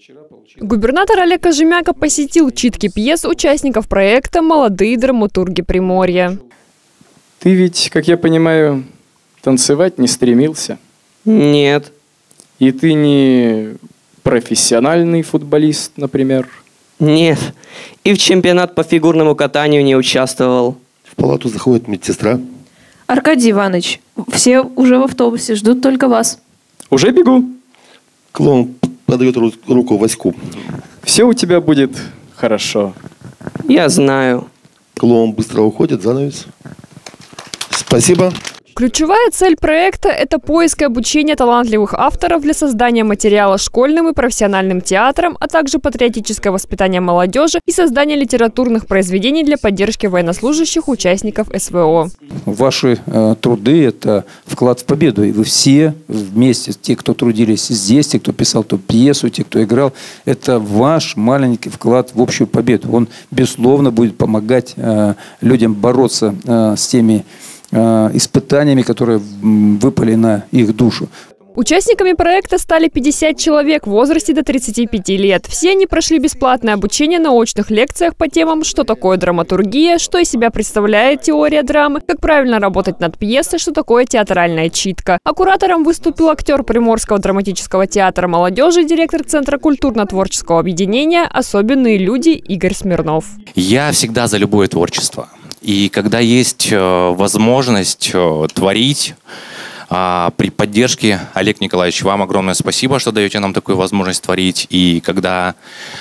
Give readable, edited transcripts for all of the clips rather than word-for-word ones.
Губернатор Олег Кожемяка посетил читки пьес участников проекта «Молодые драматурги Приморья». Ты ведь, как я понимаю, танцевать не стремился? Нет. И ты не профессиональный футболист, например? Нет. И в чемпионат по фигурному катанию не участвовал. В палату заходит медсестра. Аркадий Иванович, все уже в автобусе, ждут только вас. Уже бегу. Клоун подает руку Ваську. Все у тебя будет хорошо. Я знаю. Клоун быстро уходит, занавес. Спасибо. Ключевая цель проекта – это поиск и обучение талантливых авторов для создания материала школьным и профессиональным театрам, а также патриотическое воспитание молодежи и создание литературных произведений для поддержки военнослужащих участников СВО. Ваши труды – это вклад в победу. И вы все вместе, те, кто трудились здесь, те, кто писал ту пьесу, те, кто играл, это ваш маленький вклад в общую победу. Он, безусловно, будет помогать людям бороться с теми испытаниями, которые выпали на их душу. Участниками проекта стали 50 человек в возрасте до 35 лет. Все они прошли бесплатное обучение на очных лекциях по темам, что такое драматургия, что из себя представляет теория драмы, как правильно работать над пьесой, что такое театральная читка. А куратором выступил актер Приморского драматического театра молодежи, директор Центра культурно-творческого объединения «Особенные люди» Игорь Смирнов. Я всегда за любое творчество. И когда есть возможность творить, при поддержке, Олег Николаевич, вам огромное спасибо, что даете нам такую возможность творить. И когда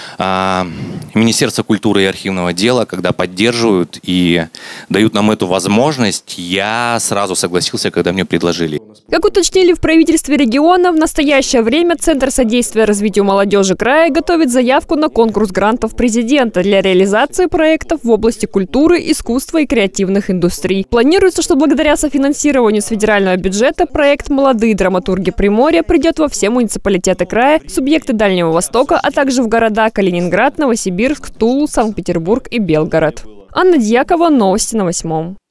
Министерство культуры и архивного дела, когда поддерживают и дают нам эту возможность, я сразу согласился, когда мне предложили. Как уточнили в правительстве региона, в настоящее время Центр содействия развитию молодежи края готовит заявку на конкурс грантов президента для реализации проектов в области культуры, искусства и креативных индустрий. Планируется, что благодаря софинансированию с федерального бюджета проект «Молодые драматурги Приморья» придет во все муниципалитеты края, субъекты Дальнего Востока, а также в города Калининград, Новосибирск, Тулу, Санкт-Петербург и Белгород. Анна Дьякова, новости на 8.